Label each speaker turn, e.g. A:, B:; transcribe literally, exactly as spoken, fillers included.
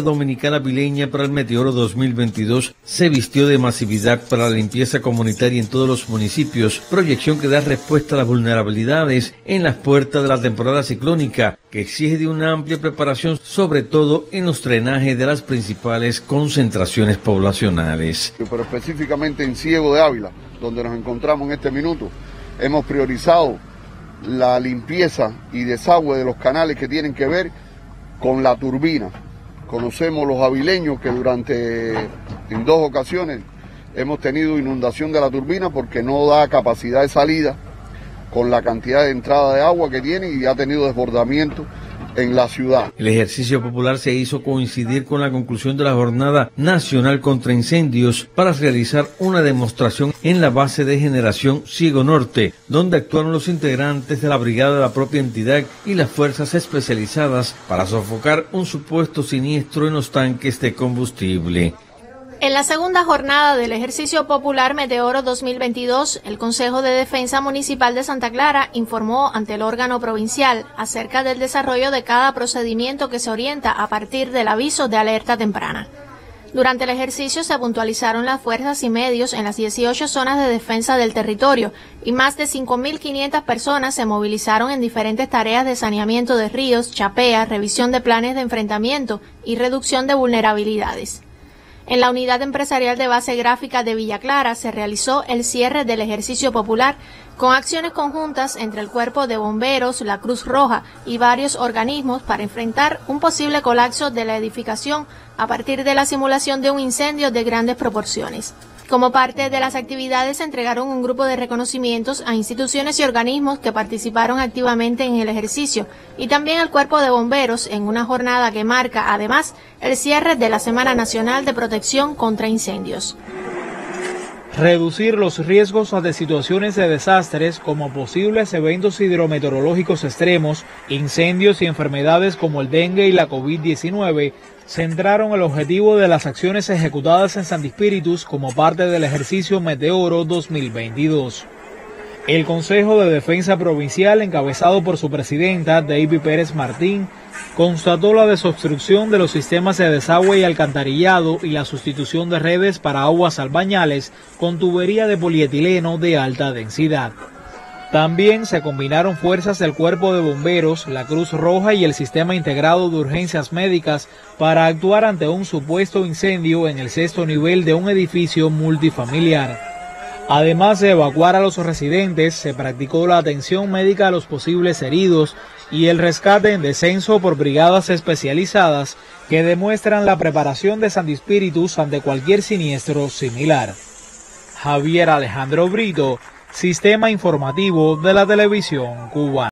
A: Dominicana Pileña para el Meteoro dos mil veintidós se vistió de masividad para la limpieza comunitaria en todos los municipios, proyección que da respuesta a las vulnerabilidades en las puertas de la temporada ciclónica, que exige de una amplia preparación, sobre todo en los drenajes de las principales concentraciones poblacionales.
B: Pero específicamente en Ciego de Ávila, donde nos encontramos en este minuto, hemos priorizado la limpieza y desagüe de los canales que tienen que ver con la turbina. Conocemos los avileños que durante, en dos ocasiones, hemos tenido inundación de la turbina porque no da capacidad de salida con la cantidad de entrada de agua que tiene y ha tenido desbordamiento en la ciudad.
A: El ejercicio popular se hizo coincidir con la conclusión de la Jornada Nacional contra Incendios para realizar una demostración en la base de generación Ciego Norte, donde actuaron los integrantes de la brigada de la propia entidad y las fuerzas especializadas para sofocar un supuesto siniestro en los tanques de combustible.
C: En la segunda jornada del Ejercicio Popular Meteoro dos mil veintidós, el Consejo de Defensa Municipal de Santa Clara informó ante el órgano provincial acerca del desarrollo de cada procedimiento que se orienta a partir del aviso de alerta temprana. Durante el ejercicio se puntualizaron las fuerzas y medios en las dieciocho zonas de defensa del territorio y más de cinco mil quinientas personas se movilizaron en diferentes tareas de saneamiento de ríos, chapea, revisión de planes de enfrentamiento y reducción de vulnerabilidades. En la unidad empresarial de base gráfica de Villa Clara se realizó el cierre del ejercicio popular con acciones conjuntas entre el Cuerpo de Bomberos, la Cruz Roja y varios organismos para enfrentar un posible colapso de la edificación a partir de la simulación de un incendio de grandes proporciones. Como parte de las actividades se entregaron un grupo de reconocimientos a instituciones y organismos que participaron activamente en el ejercicio y también al Cuerpo de Bomberos en una jornada que marca además el cierre de la Semana Nacional de Protección contra Incendios.
D: Reducir los riesgos de situaciones de desastres como posibles eventos hidrometeorológicos extremos, incendios y enfermedades como el dengue y la COVID diecinueve centraron el objetivo de las acciones ejecutadas en Santi Espíritus como parte del ejercicio Meteoro dos mil veintidós. El Consejo de Defensa Provincial, encabezado por su presidenta, David Pérez Martín, constató la desobstrucción de los sistemas de desagüe y alcantarillado y la sustitución de redes para aguas albañales con tubería de polietileno de alta densidad. También se combinaron fuerzas del Cuerpo de Bomberos, la Cruz Roja y el Sistema Integrado de Urgencias Médicas para actuar ante un supuesto incendio en el sexto nivel de un edificio multifamiliar. Además de evacuar a los residentes, se practicó la atención médica a los posibles heridos y el rescate en descenso por brigadas especializadas que demuestran la preparación de Santi Espíritus ante cualquier siniestro similar. Javier Alejandro Brito, Sistema Informativo de la Televisión Cubana.